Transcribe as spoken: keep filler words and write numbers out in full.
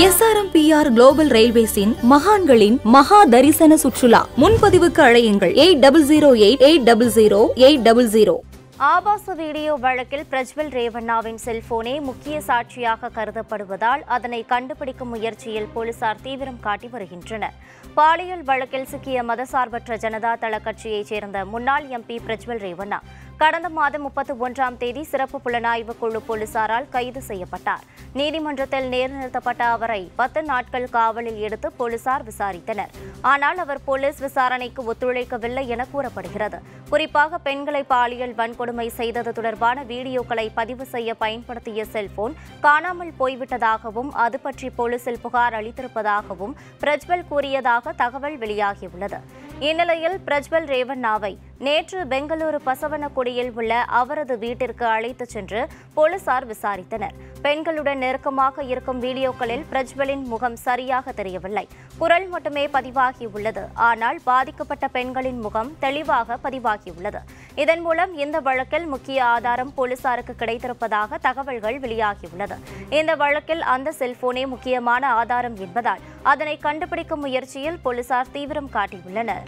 S R M P R global ரயில்வேஸின் மகான்களின் மகா தரிசன சுற்றுலா. முன்பதிவுக்கு அழையுங்கள் eight double zero eight eight double zero eight double zero. ஆபாச வீடியோ வழக்கில் பிரஜ்வல் ரேவண்ணாவின் செல்போனே முக்கிய சாட்சியாக கருதப்படுவதால் அதனை கண்டுபிடிக்கும் முயற்சியில் போலீசார் தீவிரம் காட்டி வருகின்றனர். பாலியல் வழக்கில் சிக்கிய மதசார்பற்ற ஜனதா தள கட்சியைச் சேர்ந்த முன்னாள் எம்பி பிரஜ்வல் ரேவண்ணா கடந்த மாதம் முப்பத்தி ஒன்றாம் தேதி சிறப்பு புலனாய்வு குழு போலீசாரால் கைது செய்யப்பட்டார். நீதிமன்றத்தில் நிறுத்தப்பட்ட அவரை பத்து நாட்கள் காவலில் எடுத்து போலீசார் விசாரித்தனர். ஆனால் அவர் போலீஸ் விசாரணைக்கு ஒத்துழைக்கவில்லை என கூறப்படுகிறது. குறிப்பாக பெண்களை பாலியல் வன்கொடுமை செய்தது தொடர்பான வீடியோக்களை பதிவு செய்ய பயன்படுத்திய செல்போன் காணாமல் போய்விட்டதாகவும் அது பற்றி போலீசில் புகார் அளித்திருப்பதாகவும் பிரஜ்வல் கூறியதாக தகவல் வெளியாகியுள்ளது. இந்நிலையில் பிரஜ்வல் ரேவண்ணாவை நேற்று பெங்களூரு பசவனகுடியில் உள்ள அவரது வீட்டிற்கு அழைத்துச் சென்று போலீசார் விசாரித்தனர். பெண்களுடன் நெருக்கமாக இருக்கும் வீடியோக்களில் பிரஜ்வலின் முகம் சரியாக தெரியவில்லை. குரல் மட்டுமே பதிவாகியுள்ளது. ஆனால் பாதிக்கப்பட்ட பெண்களின் முகம் தெளிவாக பதிவாகியுள்ளது. இதன் மூலம் இந்த வழக்கில் முக்கிய ஆதாரம் போலீசாருக்கு கிடைத்திருப்பதாக தகவல்கள் வெளியாகியுள்ளது. இந்த வழக்கில் அந்த செல்போனே முக்கியமான ஆதாரம் என்பதால் அதனை கண்டுபிடிக்கும் முயற்சியில் போலீசார் தீவிரம் காட்டியுள்ளனர்.